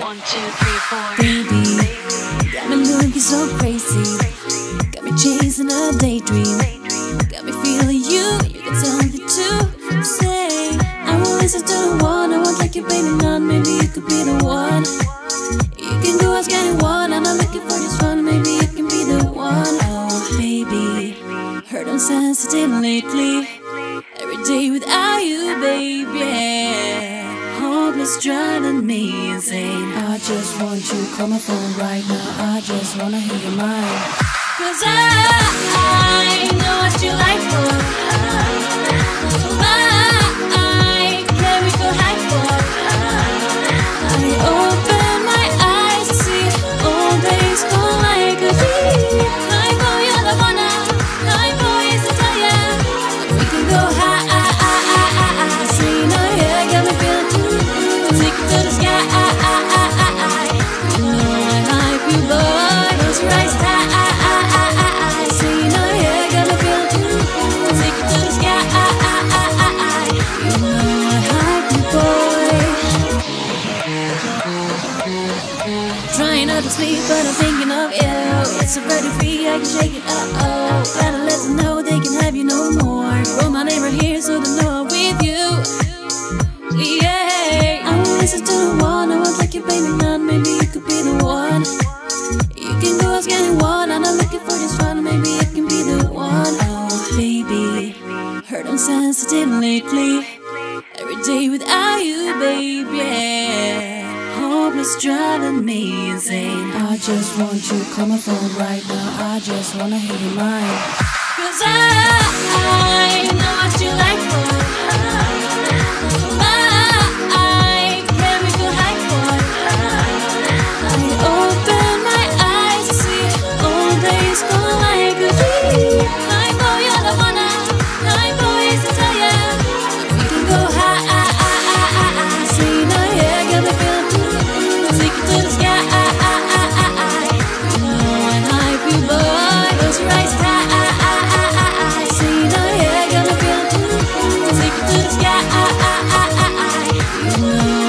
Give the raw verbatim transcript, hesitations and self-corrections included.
One, two, three, four. Baby, got me looking so crazy. Got me chasing a daydream. Got me feeling you, you got something to say. I will listen to the one, I won't like you, baby, not maybe you could be the one. You can go ask anyone, I'm not looking for this one, maybe you can be the one. Oh, baby, heard I'm sensitive lately. Every day without you, baby. Hopeless, driving me insane. I just want you, call my phone right now. I just wanna hear your mind. Cause I, I know what you like for. I, can we go high for? I open my eyes to see all days go like a dream. High boy, you're the one. High boy is the tire. We can go high. See now, yeah, got me feeling too. Take it to the sky. You know I hype you, boy. Close your eyes tight. See now, yeah, got me feeling too. Take it to the sky. You know I hype you, boy. Trying not to sleep, but I'm thinking of you. It's already free, I can shake it up. Oh, gotta let them know they can have you no more. Roll my name right here so they know I'm with you. Yeah, I will listen to the one, I won't like you, baby, not maybe you could be the one. You can go ask anyone, I'm not looking for this one, maybe you can be the one. Oh, baby, heard I'm sensitive lately. Every day without you, baby. Hopeless, driving me insane. I just want you, call my phone right now. I just wanna hear your mind. Cause I, I know what you like for. I, can we go high for? I open my eyes to see all days go like a dream. High boy, you're the one. High boy is the tire. We can go high. See now, yeah, got me feeling too. Take it to the sky. You know I hype you, boy. Close your eyes tight. See now, yeah, got me feeling too. Take it to the sky. You know